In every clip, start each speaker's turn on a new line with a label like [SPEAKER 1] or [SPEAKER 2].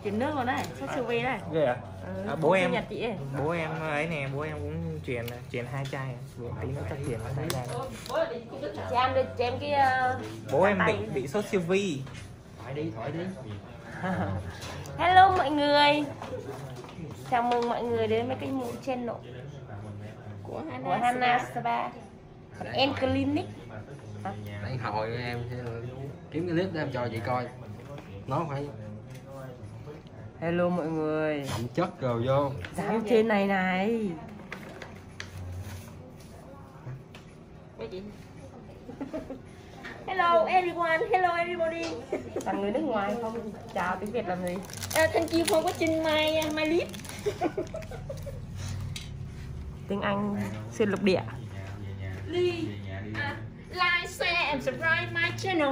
[SPEAKER 1] Chuyển nước luôn đấy, sốt siêu vi đấy.
[SPEAKER 2] Ghê à? Bố em
[SPEAKER 1] Nhật chị ấy.
[SPEAKER 2] Bố em ấy nè, bố em cũng truyền 2 chai, tí nữa chắc truyền 2 chai.
[SPEAKER 1] Cho em cái
[SPEAKER 2] Bố em bị sốt siêu vi.
[SPEAKER 3] Thoại đi.
[SPEAKER 1] Hello mọi người. Chào mừng mọi người đến với kênh channel của Hana Spa and Clinic.
[SPEAKER 3] Nãy hồi em sẽ kiếm cái clip để em cho chị coi. Nó phải
[SPEAKER 1] Hello mọi người.
[SPEAKER 3] đậm chất rồi vô.
[SPEAKER 1] Dáng trên này này.
[SPEAKER 4] Hello everyone, hello everybody.
[SPEAKER 1] Toàn người nước ngoài không chào tiếng Việt làm gì.
[SPEAKER 4] Thank you for watching my lip.
[SPEAKER 1] Tiếng Anh xuyên lục địa.
[SPEAKER 4] Like, share and subscribe my channel.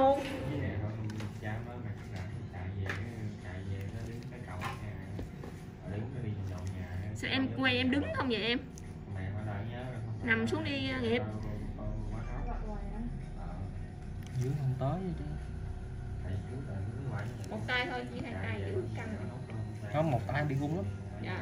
[SPEAKER 4] Sao em quay em đứng không vậy em? Nằm xuống đi Nghiệp.
[SPEAKER 3] Dưới không tới chứ.
[SPEAKER 4] Một tay thôi, chỉ 2 tay giữ căng.
[SPEAKER 3] Không, một tay bị gung lắm.
[SPEAKER 4] Dạ.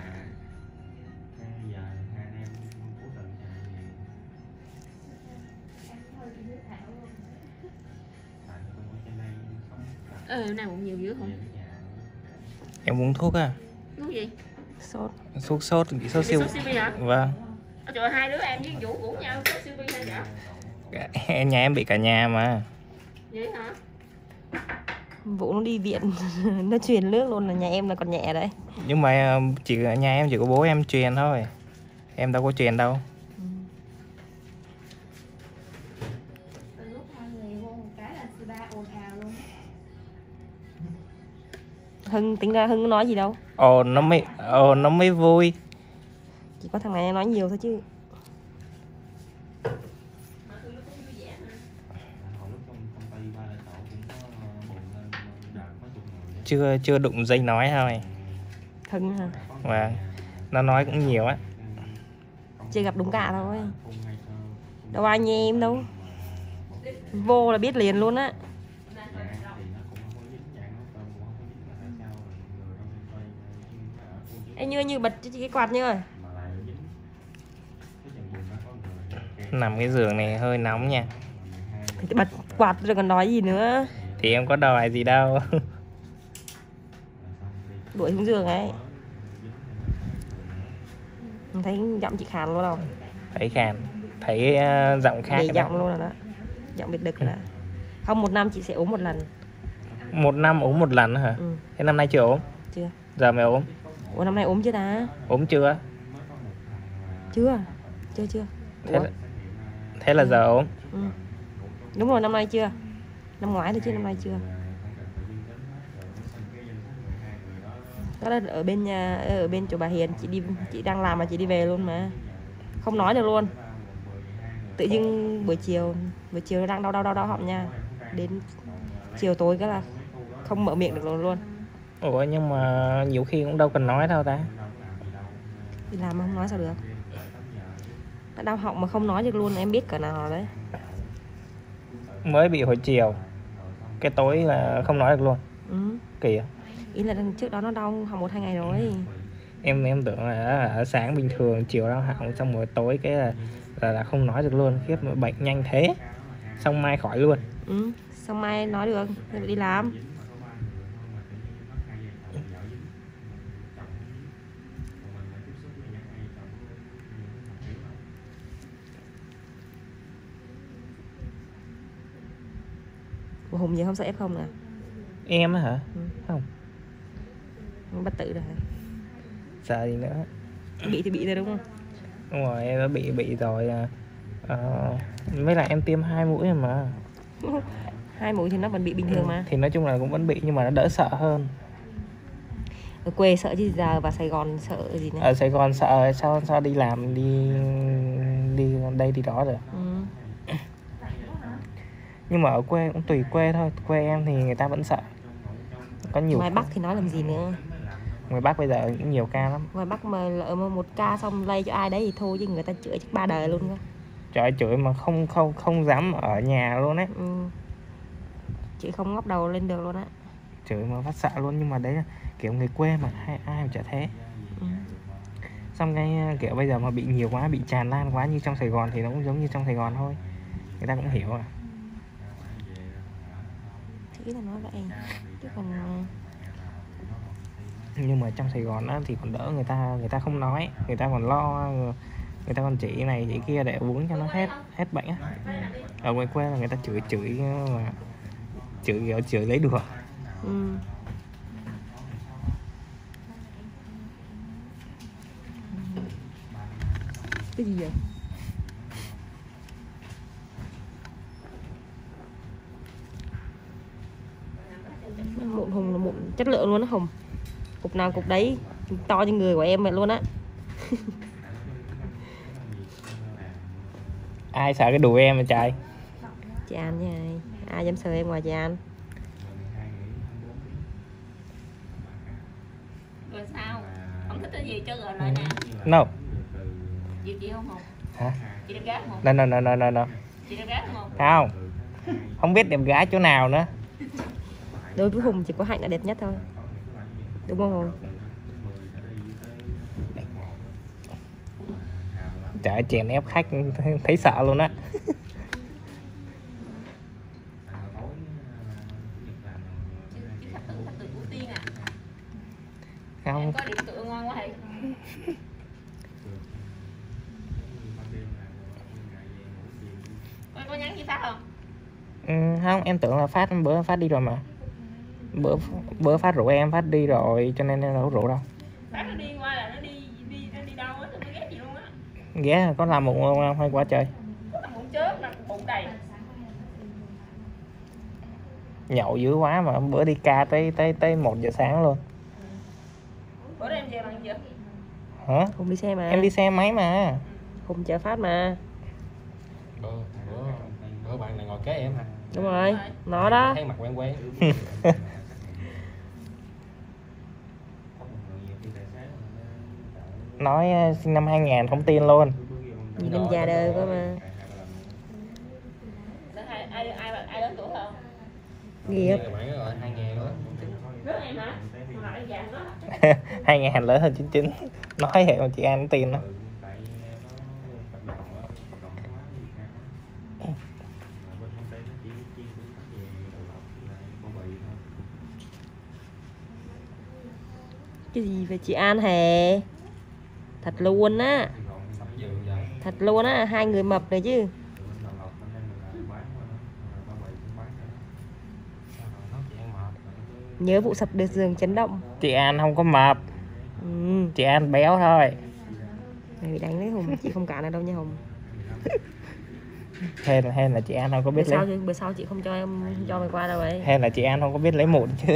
[SPEAKER 4] Hôm nay bụng nhiều dữ không?
[SPEAKER 2] Em uống thuốc à?
[SPEAKER 4] Thuốc gì?
[SPEAKER 1] Sốt.
[SPEAKER 2] Sốt bị sốt siêu.
[SPEAKER 4] Sốt siêu vi hả?
[SPEAKER 2] Vâng.
[SPEAKER 4] Trời, hai đứa em với Vũ ngủ nhau sốt siêu vi hay vậy?
[SPEAKER 2] Nhà em bị cả nhà mà.
[SPEAKER 4] Vậy hả?
[SPEAKER 1] Vũ nó đi viện nó truyền nước luôn, là nhà em là còn nhẹ đấy.
[SPEAKER 2] Nhưng mà nhà em chỉ có bố em truyền thôi. Em đâu có truyền đâu.
[SPEAKER 1] Hưng tính ra Hưng nói gì đâu.
[SPEAKER 2] Nó mới vui.
[SPEAKER 1] Chỉ có thằng này nói nhiều thôi chứ.
[SPEAKER 2] Chưa đụng dây nói thôi.
[SPEAKER 1] Hưng hả?
[SPEAKER 2] Và nó nói cũng nhiều á.
[SPEAKER 1] Chưa gặp đúng cả thôi. Đâu ai như em đâu. Vô là biết liền luôn á. Ê như bật cho chị cái quạt như ơi.
[SPEAKER 2] Nằm cái giường này hơi nóng nha.
[SPEAKER 1] Thì bật quạt rồi còn nói gì nữa.
[SPEAKER 2] Thì em có đòi gì đâu.
[SPEAKER 1] Đuổi xuống giường ấy. Em thấy giọng chị khàn luôn đâu.
[SPEAKER 2] Thấy khàn. Thấy giọng khác.
[SPEAKER 1] Để giọng luôn rồi đó. Giọng biệt đực rồi đó. Không, 1 năm chị sẽ ốm 1 lần.
[SPEAKER 2] 1 năm ốm 1 lần hả?
[SPEAKER 1] Ừ.
[SPEAKER 2] Thế năm nay chưa ốm?
[SPEAKER 1] Chưa.
[SPEAKER 2] Giờ mày ốm?
[SPEAKER 1] Ủa năm nay ốm chưa ta?
[SPEAKER 2] Ốm chưa?
[SPEAKER 1] Chưa.
[SPEAKER 2] Thế là giờ ốm?
[SPEAKER 1] Ừ. Đúng rồi, năm nay chưa. Năm ngoái thôi chứ năm nay chưa. Đó là ở bên nhà, ở bên chỗ bà Hiền, chị đang làm mà chị đi về luôn mà. Không nói được luôn. Tự dưng buổi chiều nó đang đau họng nha. Đến chiều tối cái là không mở miệng được luôn.
[SPEAKER 2] Ủa nhưng mà nhiều khi cũng đâu cần nói đâu ta.
[SPEAKER 1] Đi làm mà không nói sao được. Nó đau họng mà không nói được luôn, em biết cỡ nào đấy.
[SPEAKER 2] Mới bị hồi chiều. Cái tối là không nói được luôn.
[SPEAKER 1] Ừ.
[SPEAKER 2] Kỳ à?
[SPEAKER 1] Ý là trước đó nó đau họng 1-2 ngày rồi.
[SPEAKER 2] Em tưởng là ở sáng bình thường, chiều đau họng, xong rồi tối cái là không nói được luôn. Khiếp, bệnh nhanh thế. Xong mai khỏi luôn.
[SPEAKER 1] Ừ, xong mai nói được thì phải đi làm. Ủa, Hùng giờ không sợ F0 nè.
[SPEAKER 2] Em á hả?
[SPEAKER 1] Ừ.
[SPEAKER 2] Không.
[SPEAKER 1] Bất tử rồi hả?
[SPEAKER 2] Sợ gì nữa.
[SPEAKER 1] Bị thì bị rồi đúng không?
[SPEAKER 2] Đúng rồi, em đã bị rồi. Với lại em tiêm 2 mũi rồi mà.
[SPEAKER 1] 2 mũi thì nó vẫn bị bình thường mà.
[SPEAKER 2] Thì nói chung là cũng vẫn bị, nhưng mà nó đỡ sợ hơn.
[SPEAKER 1] Ở quê sợ chứ giờ vào Sài Gòn sợ gì nữa.
[SPEAKER 2] Ở Sài Gòn sợ sao đi làm, đi đây đi đó rồi.
[SPEAKER 1] Ừ.
[SPEAKER 2] Nhưng mà ở quê cũng tùy quê thôi. Quê em thì người ta vẫn sợ. Có nhiều.
[SPEAKER 1] Ngoài Bắc thì nói làm gì nữa.
[SPEAKER 2] Ngoài Bắc bây giờ cũng nhiều ca lắm.
[SPEAKER 1] Ngoài Bắc mà lỡ mà 1 ca xong lây cho ai đấy thì thôi, chứ người ta chữa chắc 3 đời luôn cơ.
[SPEAKER 2] Trời ơi, chửi mà không dám ở nhà luôn ấy.
[SPEAKER 1] Ừ. Chị không ngóc đầu lên được luôn á.
[SPEAKER 2] chửi mà phát xạ luôn, nhưng mà đấy là kiểu người quê mà ai mà chả thế. Xong cái kiểu bây giờ mà bị nhiều quá, bị tràn lan quá như trong Sài Gòn thì nó cũng giống như trong Sài Gòn thôi, người ta cũng hiểu à.
[SPEAKER 1] Thì là nói vậy chứ còn
[SPEAKER 2] Nhưng mà trong Sài Gòn á thì còn đỡ, người ta không nói, người ta còn lo, người ta còn chỉ này chỉ kia để uống cho nó hết bệnh á. Ở ngoài quê là người ta chửi mà chửi lấy được.
[SPEAKER 1] Cái gì vậy? Mụn Hùng là mụn chất lượng luôn á Hùng. Cục nào cục đấy to như người của em vậy luôn á.
[SPEAKER 2] Ai sợ cái đùi em mà trời.
[SPEAKER 1] Chị An nha, ai dám sờ em ngoài chị An.
[SPEAKER 4] Rồi sao? Không thích cái gì cho gọi lại nè.
[SPEAKER 2] No.
[SPEAKER 4] Chị không Hùng?
[SPEAKER 2] Hả?
[SPEAKER 4] Chị đẹp gái không?
[SPEAKER 2] No.
[SPEAKER 4] Chị đẹp gái không?
[SPEAKER 2] Không biết đẹp gái chỗ nào nữa.
[SPEAKER 1] Đối với Hùng chỉ có Hạnh là đẹp nhất thôi. Đúng không Hùng?
[SPEAKER 2] Trời, chèn ép khách thấy sợ luôn á.
[SPEAKER 4] Chứ khách tự ưu tiên à?
[SPEAKER 2] Không.
[SPEAKER 4] Em có điểm tựa ngon quá hay. Có nhắn gì Phát không?
[SPEAKER 2] Không, em tưởng là bữa Phát đi rồi mà. Bữa Phát rủ em, Phát đi rồi cho nên em đâu có rủ đâu.
[SPEAKER 4] Phát nó đi qua là nó đi đâu á, tôi mới ghét gì luôn á.
[SPEAKER 2] Ghé có làm bụng không hay quá trời.
[SPEAKER 4] Làm bụng chớp mà bụng đầy.
[SPEAKER 2] Nhậu dữ quá mà bữa đi ca tới 1 giờ sáng luôn.
[SPEAKER 4] Bữa đó em về bằng gì?
[SPEAKER 2] Hả?
[SPEAKER 1] Hùng đi xe mà.
[SPEAKER 2] Em đi xe máy mà.
[SPEAKER 1] Hùng chở Phát mà.
[SPEAKER 3] Bữa bạn này ngồi kế em hả?
[SPEAKER 1] Đúng rồi, nó đó.
[SPEAKER 3] Thấy mặt quen quen.
[SPEAKER 2] Nói sinh năm 2000 không tin luôn.
[SPEAKER 1] Nhìn em già đời cơ mà.
[SPEAKER 4] Ai lớn tuổi hơn?
[SPEAKER 1] Nghiệp.
[SPEAKER 3] Bạn nó gọi 2000 đó.
[SPEAKER 4] Lớn em hả? Mà lại già nó.
[SPEAKER 2] 2000 lớn hơn 99. Nói vậy mà chị An không tin đó.
[SPEAKER 1] Cái gì về chị An hè? Thật luôn á. Thật luôn á, hai người mập này chứ. Nhớ vụ sập được giường chấn động.
[SPEAKER 2] Chị An không có mập. Chị An béo thôi.
[SPEAKER 1] Mày bị đánh lấy Hùng, chị không cản ở đâu nha Hùng.
[SPEAKER 2] Hay là chị An không có biết
[SPEAKER 1] Bữa sau chị không cho em cho mày qua đâu ấy.
[SPEAKER 2] Hay là chị An không có biết lấy mụn chứ.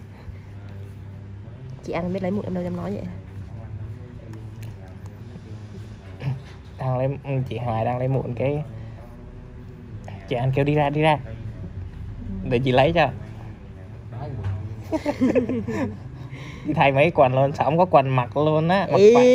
[SPEAKER 1] Chị An không biết lấy mụn em đâu dám nói vậy.
[SPEAKER 2] Chị Hoài đang lấy mụn cái chị An kêu đi ra để chị lấy cho. Đi thay mấy quần luôn, sao không có quần mặc luôn á.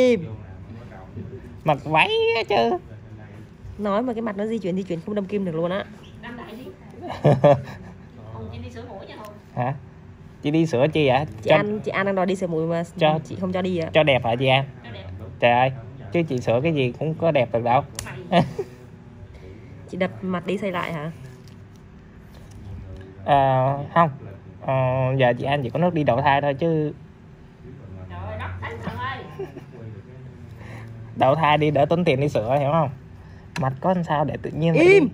[SPEAKER 2] Mặc váy á chứ.
[SPEAKER 1] Nói mà cái mặt nó di chuyển không đâm kim được luôn á.
[SPEAKER 4] Đâm đại đi. Hùng chị đi sửa mũi nha Hùng.
[SPEAKER 2] Hả? Chị đi sửa chi vậy?
[SPEAKER 1] Chị An đang đòi đi sửa mũi mà chị không cho đi ạ.
[SPEAKER 2] Cho đẹp hả chị An?
[SPEAKER 4] Cho đẹp.
[SPEAKER 2] Trời ơi, chứ chị sửa cái gì cũng có đẹp được đâu.
[SPEAKER 1] Chị đập mặt đi xây lại hả?
[SPEAKER 2] Không. Giờ chị An chỉ có nước đi đậu thai thôi chứ.
[SPEAKER 4] Trời ơi, đắp thánh thần ơi.
[SPEAKER 2] Đậu thai đi đỡ tốn tiền đi sửa, hiểu không? Mặt có làm sao để tự nhiên
[SPEAKER 1] im.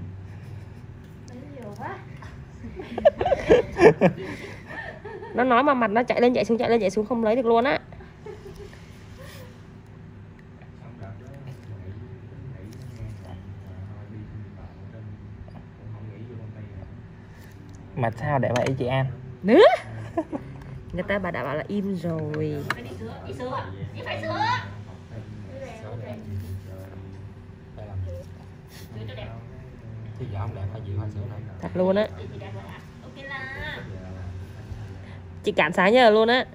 [SPEAKER 1] Nó nói mà mặt nó chạy lên chạy xuống không lấy được luôn á.
[SPEAKER 2] Mặt sao để vậy chị An?
[SPEAKER 1] Nữa. Người ta bà đã bảo là im rồi.
[SPEAKER 4] Phải đi sửa, chị phải sửa. Sửa cho đẹp.
[SPEAKER 3] Chứ giờ không đẹp phải chịu phải sửa thôi.
[SPEAKER 1] Thật luôn á.
[SPEAKER 4] Chị đẹp rồi ạ. Ok là.
[SPEAKER 1] Chị cản sáng nhờ luôn á.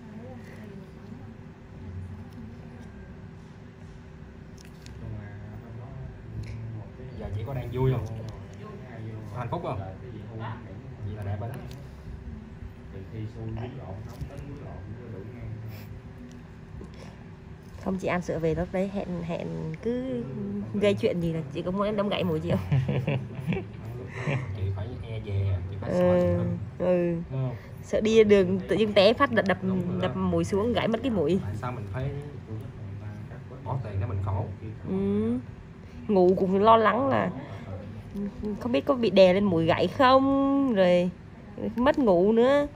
[SPEAKER 3] Giờ chỉ có đang vui không? Có hạnh phúc không? Vậy là đẹp rồi đó.
[SPEAKER 1] Không chị ăn sữa về lúc đấy hẹn cứ gây chuyện gì là chị có muốn em đâm gãy mũi chị không?
[SPEAKER 3] Chị phải e về, chị phải sợ
[SPEAKER 1] Ừ,
[SPEAKER 3] chị
[SPEAKER 1] ừ.
[SPEAKER 3] đúng không?
[SPEAKER 1] Sợ đi đường tự dưng té phát đập mũi xuống gãy mất cái mũi.
[SPEAKER 3] Tại sao mình phải bỏ tiền để mình khổ?
[SPEAKER 1] Ừ. Ngủ cũng lo lắng là không biết có bị đè lên mũi gãy không, rồi mất ngủ nữa.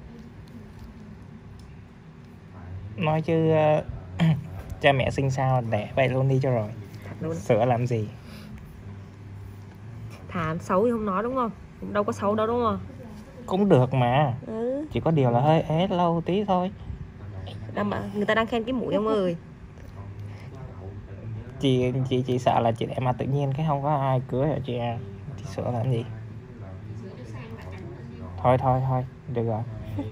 [SPEAKER 2] Nói chứ cha mẹ sinh sao đẻ vậy luôn đi cho rồi.
[SPEAKER 1] Thật luôn.
[SPEAKER 2] Sữa làm gì?
[SPEAKER 1] Thà xấu thì không nói đúng không? Cũng đâu có xấu đâu đúng không?
[SPEAKER 2] Cũng được mà.
[SPEAKER 1] Ừ.
[SPEAKER 2] Chỉ có điều là hơi ế lâu tí thôi.
[SPEAKER 1] Người ta đang khen cái mũi ông ơi.
[SPEAKER 2] Chị sợ là chị đẻ mà tự nhiên cái không có ai cưới hả chị à? Chị sữa làm gì? Thôi được rồi.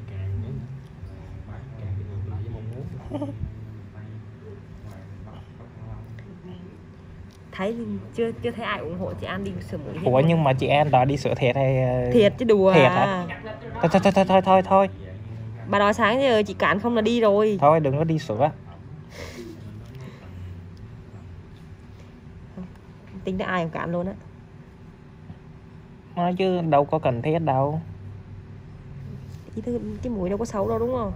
[SPEAKER 1] Thấy chưa thấy ai ủng hộ chị An đi sửa mũi.
[SPEAKER 2] Ủa nhưng mà chị An đó đi sửa thiệt hay
[SPEAKER 1] thiệt chứ đùa
[SPEAKER 2] thiệt
[SPEAKER 1] à?
[SPEAKER 2] hả? Thôi.
[SPEAKER 1] Bà nói sáng giờ chị cản không là đi rồi.
[SPEAKER 2] Thôi đừng có đi sửa.
[SPEAKER 1] Tính ra ai cũng cản luôn á.
[SPEAKER 2] Nói chứ đâu có cần thiết đâu.
[SPEAKER 1] Ý thức cái mũi đâu có xấu đâu đúng không?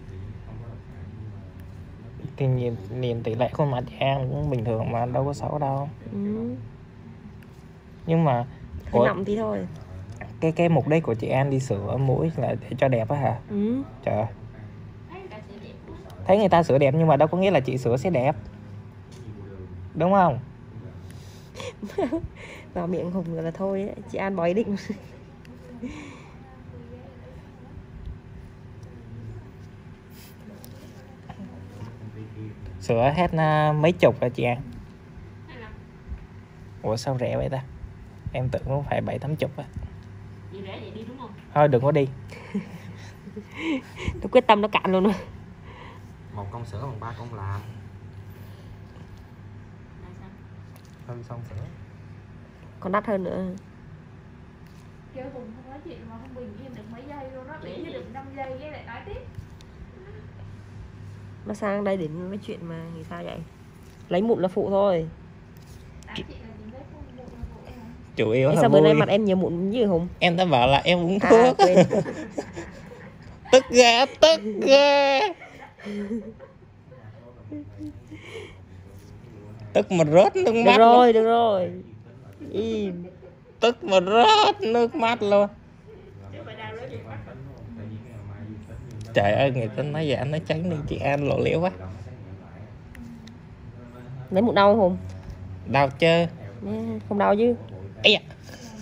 [SPEAKER 2] Thì nhìn tỷ lệ khuôn mặt chị An cũng bình thường mà đâu có xấu đâu.
[SPEAKER 1] Ừ.
[SPEAKER 2] Nhưng mà
[SPEAKER 1] Hơi nọng tí thôi.
[SPEAKER 2] cái mục đích của chị An đi sửa mũi là để cho đẹp á hả?
[SPEAKER 1] Ừ.
[SPEAKER 2] Trời ơi. Thấy người ta sửa đẹp nhưng mà đâu có nghĩa là chị sửa sẽ đẹp. Đúng không?
[SPEAKER 1] Vào miệng Hùng là thôi ấy. Chị An bỏ ý định.
[SPEAKER 2] Sửa hết mấy chục rồi chị An. Ủa sao rẻ vậy ta? Em tưởng cũng phải 7-80 á.
[SPEAKER 4] Vậy rẻ vậy đi đúng không?
[SPEAKER 2] Thôi đừng có đi.
[SPEAKER 1] Tôi quyết tâm nó cạn luôn rồi.
[SPEAKER 3] Một con sữa bằng 3 con làm. Hơn xong sữa.
[SPEAKER 1] Còn đắt hơn nữa.
[SPEAKER 5] Kêu Hùng không nói chuyện mà không bình yên được mấy giây luôn đó, bị như được 5 giây cái lại nói tiếp.
[SPEAKER 1] Nó sang đây để nói chuyện mà thì sao vậy? Lấy mụn là phụ thôi.
[SPEAKER 5] Tám chị là gì đấy, không bộ là bộ hả?
[SPEAKER 2] Chủ yếu
[SPEAKER 1] Thế
[SPEAKER 2] là
[SPEAKER 1] sao bữa nay
[SPEAKER 2] vui.
[SPEAKER 1] mặt em nhiều mụn như Hùng?
[SPEAKER 2] Em đã bảo là em uống
[SPEAKER 1] À
[SPEAKER 2] thuốc.
[SPEAKER 1] quên.
[SPEAKER 2] Tức ghê. Tức mà rớt nước mắt luôn.
[SPEAKER 1] Được rồi. Im.
[SPEAKER 2] Tức mà rớt nước mắt luôn. Trời ơi, người ta nói dạ nó tránh đi, chị An lộ liễu quá.
[SPEAKER 1] Lấy mụn đau không Hùng?
[SPEAKER 2] Đau chứ.
[SPEAKER 1] Không đau chứ.
[SPEAKER 2] Ây da.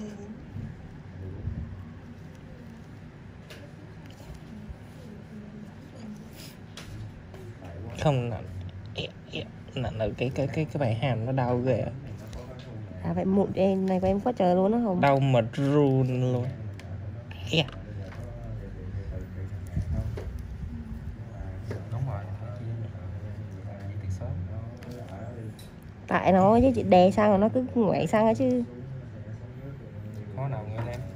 [SPEAKER 2] Không nặng cái bài hàm nó đau ghê à.
[SPEAKER 1] À vậy mụn em này của em quá trời luôn đó Hùng.
[SPEAKER 2] Đau mà run luôn. Ây da.
[SPEAKER 3] Đúng rồi, chị tiệc sớm.
[SPEAKER 1] Tại nó chứ chị đè sang rồi nó cứ ngoảy sang ấy chứ.
[SPEAKER 3] Có nào nghe em.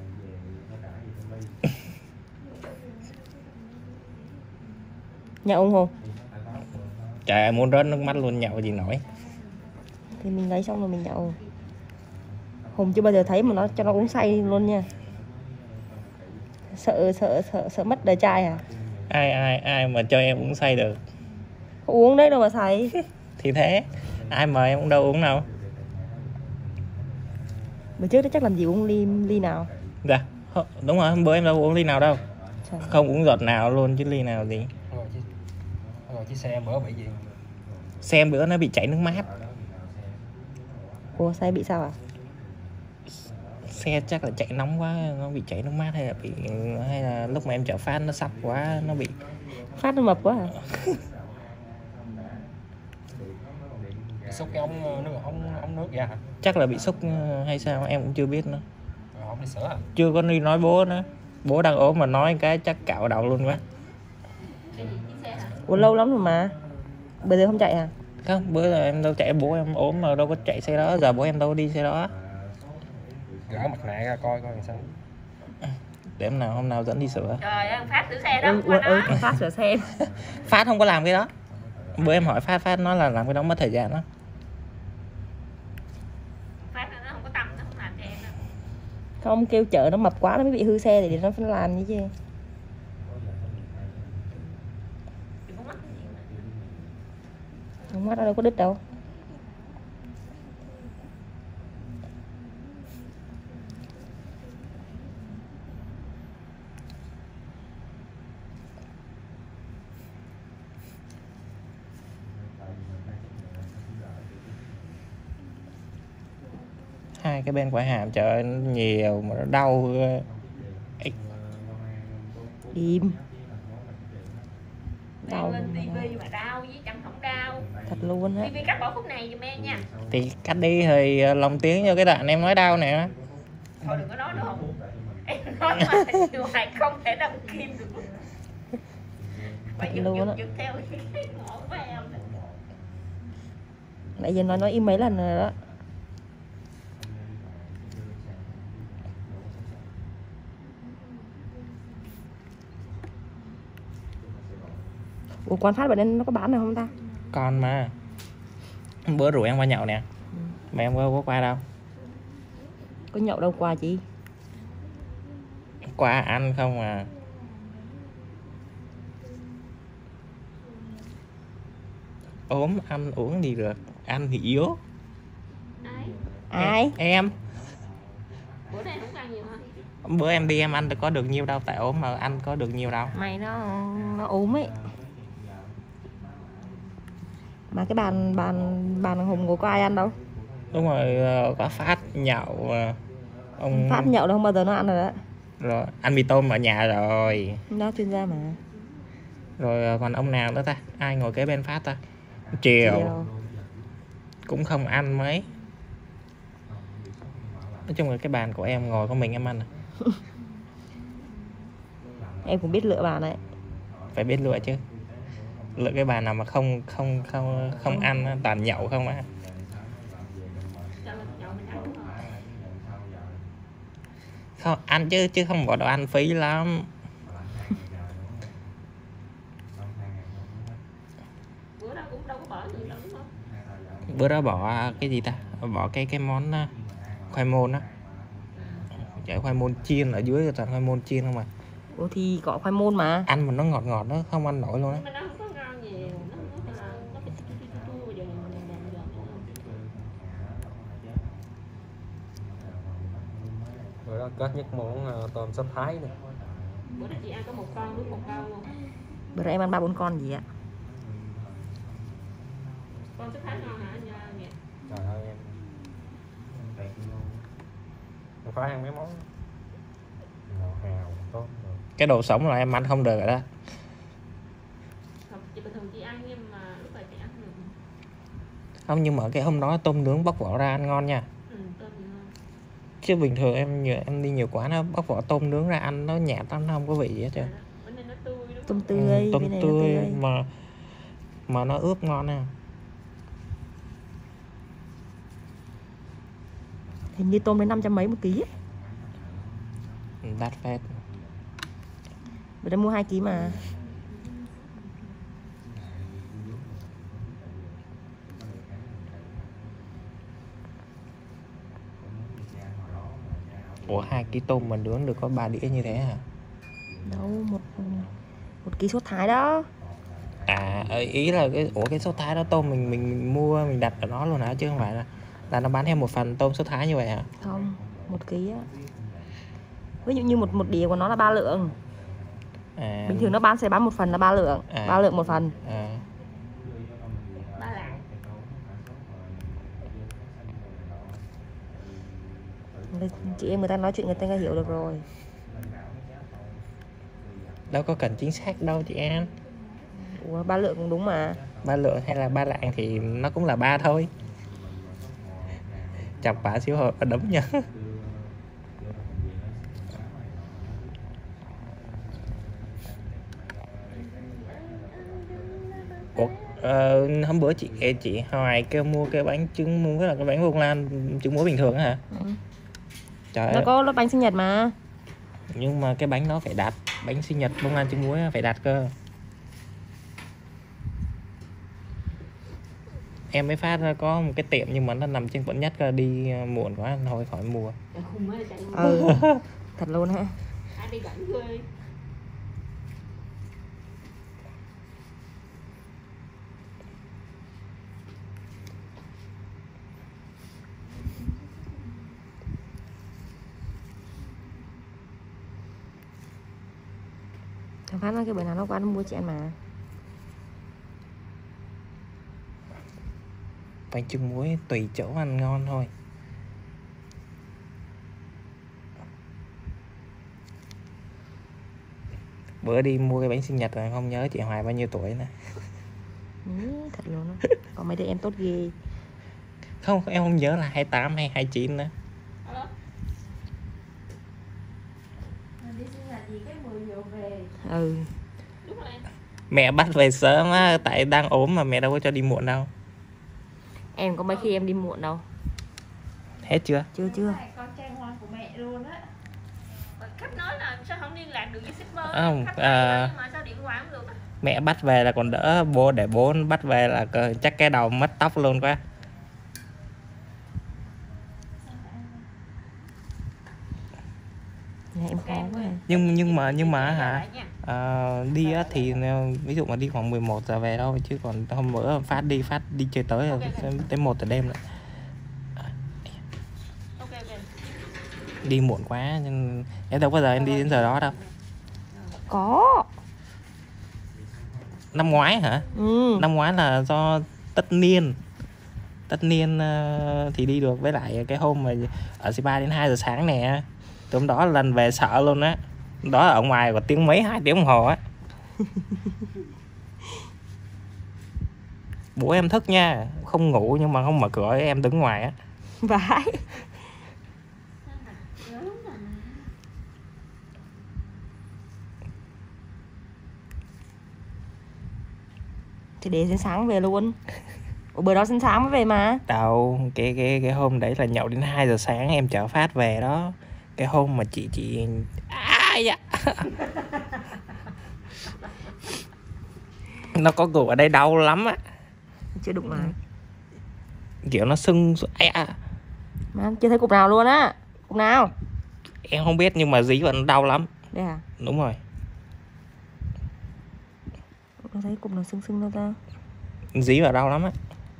[SPEAKER 1] Nhậu không Hùng?
[SPEAKER 2] Trời ơi, muốn rớt nước mắt luôn, nhậu gì nổi.
[SPEAKER 1] Thì mình lấy xong rồi mình nhậu. Hùng chưa bao giờ thấy mà nó cho nó uống say luôn nha. Sợ mất đời trai à?
[SPEAKER 2] Ai mà cho em uống say được.
[SPEAKER 1] Không uống đấy đâu mà say.
[SPEAKER 2] Thì thế, ai mời em cũng đâu uống đâu.
[SPEAKER 1] Bữa trước đó chắc làm gì uống ly nào.
[SPEAKER 2] Dạ, đúng rồi, hôm bữa em đâu uống ly nào đâu.
[SPEAKER 1] Trời.
[SPEAKER 2] Không uống giọt nào luôn chứ ly nào gì.
[SPEAKER 3] Rồi chiếc xe bữa bị gì?
[SPEAKER 2] Xem bữa nó bị chảy nước mát.
[SPEAKER 1] Ủa say bị sao à?
[SPEAKER 2] Xe chắc là chạy nóng quá nó bị chảy nước mát, hay là lúc mà em chở phát nó sắp quá nó bị
[SPEAKER 1] Phát nó mập quá à?
[SPEAKER 3] Xúc cái ống nước ra hả?
[SPEAKER 2] chắc là bị sốc hay sao em cũng chưa biết nữa.
[SPEAKER 3] Rồi không đi sữa à?
[SPEAKER 2] Chưa có đi nói bố nữa. Bố đang ốm mà nói cái chắc cạo đầu luôn quá.
[SPEAKER 1] Ủa lâu lắm rồi mà. Bây giờ không chạy à?
[SPEAKER 2] Không, bữa giờ em đâu chạy, bố em ốm mà đâu có chạy xe đó, giờ bố em đâu có đi xe đó.
[SPEAKER 3] Gỡ mặt nạ ra coi làm sao.
[SPEAKER 2] để hôm nào dẫn đi sửa.
[SPEAKER 4] Trời ơi, Phát sửa xe đó, qua đó.
[SPEAKER 1] Phát sửa xe.
[SPEAKER 2] Phát không có làm cái đó. Bữa em hỏi Phát nói là làm cái đó mất thời gian đó.
[SPEAKER 4] Phát nó không có tâm, nó không làm cho em đâu.
[SPEAKER 1] Không, kêu chợ nó mập quá nó mới bị hư xe thì nó phải làm như chứ.
[SPEAKER 4] Đừng có mắc cái gì mà.
[SPEAKER 1] Không mắt nó đâu có đứt đâu.
[SPEAKER 2] Hai cái bên quai hàm trời ơi, nhiều mà nó đau.
[SPEAKER 1] Im.
[SPEAKER 4] Đau
[SPEAKER 1] Đau
[SPEAKER 4] lên tivi mà đau với chẳng không đau.
[SPEAKER 1] thật luôn á.
[SPEAKER 4] Tivi cắt bỏ khúc này giùm em nha.
[SPEAKER 2] Thì cắt đi thì lồng tiếng vô cái đoạn em nói đau nè.
[SPEAKER 4] Thôi đừng có nói nữa không. Em nói mà hoài không thể đâm kim được. Phải giật theo cái ngõ của em.
[SPEAKER 1] Nãy giờ nói im mấy lần rồi đó. Ủa quán Phát bên đây nó có bán được không ta?
[SPEAKER 2] Con mà. Bữa rủ em qua nhậu nè. Mà em có qua đâu.
[SPEAKER 1] Có nhậu đâu qua chị.
[SPEAKER 2] Qua ăn không à. Ốm ăn uống gì được. Ăn thì yếu.
[SPEAKER 1] Ai?
[SPEAKER 2] Em.
[SPEAKER 4] Bữa nay không ăn nhiều hả?
[SPEAKER 2] Bữa em đi em ăn có được nhiêu đâu. Tại ốm mà ăn có được nhiêu đâu.
[SPEAKER 1] Mày nó ốm ấy. Mà cái bàn Hùng ngồi có ai ăn đâu.
[SPEAKER 2] Đúng rồi, có Phát nhậu. Ông
[SPEAKER 1] Phát nhậu đâu không bao giờ nó ăn rồi đó.
[SPEAKER 2] Rồi ăn mì tôm ở nhà rồi.
[SPEAKER 1] Nó chuyên gia mà.
[SPEAKER 2] Rồi còn ông nào nữa ta? Ai ngồi kế bên Phát ta? Chiều cũng không ăn mấy. Nói chung là cái bàn của em ngồi có mình em ăn à.
[SPEAKER 1] Em cũng biết lựa bàn đấy.
[SPEAKER 2] Phải biết lựa chứ. Lựa cái bàn nào mà không ăn, toàn nhậu không á. Không ăn chứ không bỏ đồ ăn phí lắm.
[SPEAKER 4] Bữa đó cũng đâu có bỏ gì đâu đúng không?
[SPEAKER 2] Bữa đó bỏ cái gì ta? Bỏ cái món khoai môn á. Chả khoai môn chiên ở dưới là toàn khoai môn chiên không à.
[SPEAKER 1] Ủa thì có khoai môn mà.
[SPEAKER 2] Ăn mà nó ngọt ngọt nó không ăn nổi luôn á.
[SPEAKER 4] Nhưng mà nó không có ngon nhiều, nó phải chua bây giờ mình
[SPEAKER 3] Rồi đó kết nhất món tôm sốt Thái nè.
[SPEAKER 4] bữa nay chị ăn có một con đúng một con luôn.
[SPEAKER 1] Bữa nay em ăn 3-4 con gì ạ?
[SPEAKER 4] Con sốt Thái ngon hả anh Nghĩa?
[SPEAKER 3] Trời ơi em phải ăn mấy món ngọt ngào tốt rồi.
[SPEAKER 2] Cái đồ sống là em ăn không được rồi đó.
[SPEAKER 4] Chị bình thường chị ăn nhưng mà lúc này chị ăn được.
[SPEAKER 2] Không, nhưng mà cái hôm đó tôm nướng bóc vỏ ra ăn ngon nha.
[SPEAKER 4] Tôm thì ngon.
[SPEAKER 2] Chứ bình thường em đi nhiều quán nó bóc vỏ tôm nướng ra ăn nó nhạt lắm, nó không có vị gì hết trơn.
[SPEAKER 4] Bữa nay nó tươi đúng không?
[SPEAKER 1] Tôm tươi.
[SPEAKER 2] Tôm
[SPEAKER 1] bên này
[SPEAKER 2] tươi
[SPEAKER 1] nó
[SPEAKER 2] mà nó ướp ngon nè.
[SPEAKER 1] Hình như tôm đến 500 mấy một ký ấy.
[SPEAKER 2] Đắt phết.
[SPEAKER 1] Bữa nay mua 2 ký mà.
[SPEAKER 2] Ủa 2 ký tôm mà nướng được có 3 đĩa như thế hả?
[SPEAKER 1] Đâu, một ký sốt Thái đó.
[SPEAKER 2] À ý là cái sốt Thái đó tôm mình mua mình đặt ở nó luôn hả, chứ không phải là nó bán thêm một phần tôm sốt Thái như vậy hả?
[SPEAKER 1] Không, 1 ký á. Ví dụ như một đĩa của nó là 3 lượng.
[SPEAKER 2] À,
[SPEAKER 1] Bình thường nó sẽ bán một phần là 3 lượng. 3 lượng một phần.
[SPEAKER 2] À.
[SPEAKER 4] Ba lạng.
[SPEAKER 1] Chị em người ta nói chuyện người ta hiểu được rồi.
[SPEAKER 2] Đâu có cần chính xác đâu chị An.
[SPEAKER 1] Ủa 3 lượng cũng đúng mà.
[SPEAKER 2] 3 lượng hay là 3 lạng thì nó cũng là 3 thôi. Chọc bả xíu hồi đấm nha. Ủa, hôm bữa chị Hoài kêu mua cái bánh trứng muối là cái bánh bông lan trứng muối bình thường á hả?
[SPEAKER 1] Ừ.
[SPEAKER 2] Trời
[SPEAKER 1] Nó
[SPEAKER 2] ơi.
[SPEAKER 1] có bánh sinh nhật mà.
[SPEAKER 2] Nhưng mà cái bánh nó phải đặt, bánh sinh nhật bông lan trứng muối phải đặt cơ. Em mới phát ra có một cái tiệm nhưng mà nó nằm trên quận Nhất, đi muộn quá thôi khỏi mua.
[SPEAKER 1] Ừ. Thật luôn hả?
[SPEAKER 4] Ai đi dẫn ghê.
[SPEAKER 1] Thằng Phát nói cái bữa nào nó qua nó mua chị ăn mà.
[SPEAKER 2] Bánh trứng muối tùy chỗ ăn ngon thôi. Bữa đi mua cái bánh sinh nhật rồi không nhớ chị Hoài bao nhiêu tuổi nè.
[SPEAKER 1] Thật luôn á. Còn mấy đứa em tốt ghê.
[SPEAKER 2] Không, em không nhớ là 28 hay 29 nữa.
[SPEAKER 5] Đi sinh nhật gì cái 10 giờ về.
[SPEAKER 1] Ừ.
[SPEAKER 4] Đúng rồi.
[SPEAKER 2] Mẹ bắt về sớm á, tại đang ốm mà mẹ đâu có cho đi muộn đâu.
[SPEAKER 1] Em có mấy khi em đi muộn đâu.
[SPEAKER 2] Hết chưa?
[SPEAKER 1] Chưa.
[SPEAKER 5] Con trai ngoan của mẹ luôn á.
[SPEAKER 4] Khách nói là sao không liên lạc được với shipper.
[SPEAKER 2] Không,
[SPEAKER 4] Khách nói nhưng mà sao điện thoại không được á.
[SPEAKER 2] Mẹ bắt về là còn đỡ, để bố bắt về là chắc cái đầu mất tóc luôn quá.
[SPEAKER 1] Nhà em khó quá.
[SPEAKER 2] Nhưng mà hả? Đi á thì ví dụ mà đi khoảng 11 giờ về thôi, chứ còn hôm bữa phát đi chơi tới tới 1 giờ đêm lại. Đi muộn quá nhưng em đâu có giờ em đi đến giờ đó đâu.
[SPEAKER 1] Có.
[SPEAKER 2] Năm ngoái hả? Năm ngoái là do tất niên thì đi được, với lại cái hôm mà ở Sapa đến 2 giờ sáng nè. Từ hôm đó lần về sợ luôn á. Đó ở ngoài có tiếng mấy 2 tiếng đồng hồ á. Bố em thức nha, không ngủ nhưng mà không mở cửa, em đứng ngoài á.
[SPEAKER 1] Vãi. Thì để đến sáng về luôn. Ủa bữa đó đến sáng mới về mà.
[SPEAKER 2] Đâu, cái hôm đấy là nhậu đến 2 giờ sáng em chở Phát về đó. Cái hôm mà chị dạ. Nó có cục ở đây đau lắm á.
[SPEAKER 1] Chưa đụng lại.
[SPEAKER 2] Kiểu nó sưng.
[SPEAKER 1] Mà chưa thấy cục nào luôn á. Cục nào?
[SPEAKER 2] Em không biết nhưng mà dí vào nó đau lắm.
[SPEAKER 1] Đây hả?
[SPEAKER 2] Đúng rồi.
[SPEAKER 1] Nó thấy cục nào sưng đâu ta.
[SPEAKER 2] Dí vào đau lắm á.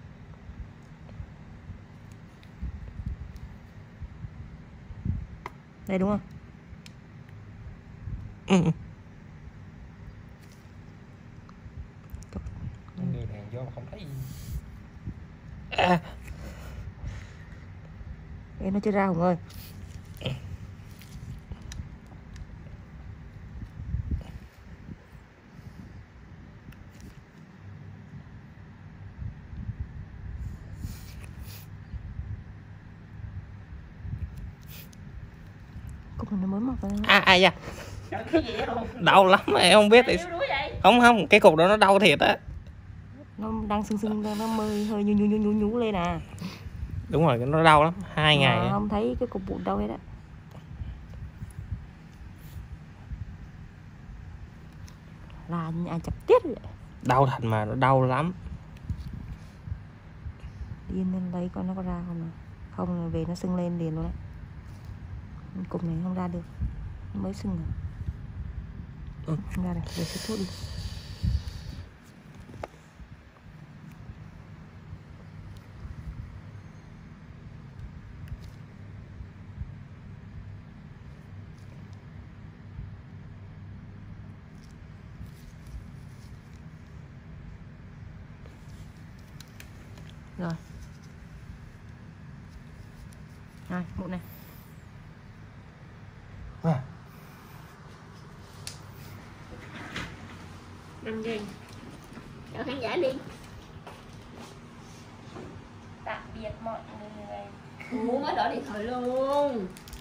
[SPEAKER 1] Đây đúng không?
[SPEAKER 2] Người này vô không thấy gì.
[SPEAKER 1] Em nó chưa ra Hùng ơi. Cục này nó mới mọc ra.
[SPEAKER 2] Dạ.
[SPEAKER 4] Trời, cái gì vậy?
[SPEAKER 2] Đau lắm mà em không biết.
[SPEAKER 4] Yếu đuối vậy?
[SPEAKER 2] Không, cái cục đó nó đau thiệt á.
[SPEAKER 1] Nó đang sưng nó hơi nhú lên à.
[SPEAKER 2] Đúng rồi, nó đau lắm, 2 ngày á.
[SPEAKER 1] Không thấy cái cục bụi đâu hết á. Là nhà chập tiết vậy.
[SPEAKER 2] Đau thật mà, nó đau lắm.
[SPEAKER 1] Điên lên lấy coi nó có ra không nào. Không là về nó sưng lên liền luôn đấy. Cục này không ra được. Nó mới sưng rồi. Không ra đây, để xịt thuốc đi. Rồi. Rồi, mụn này.
[SPEAKER 4] Năm giây. Chào khán giả đi. Tạm biệt mọi người. Mới đỡ điện thoại luôn.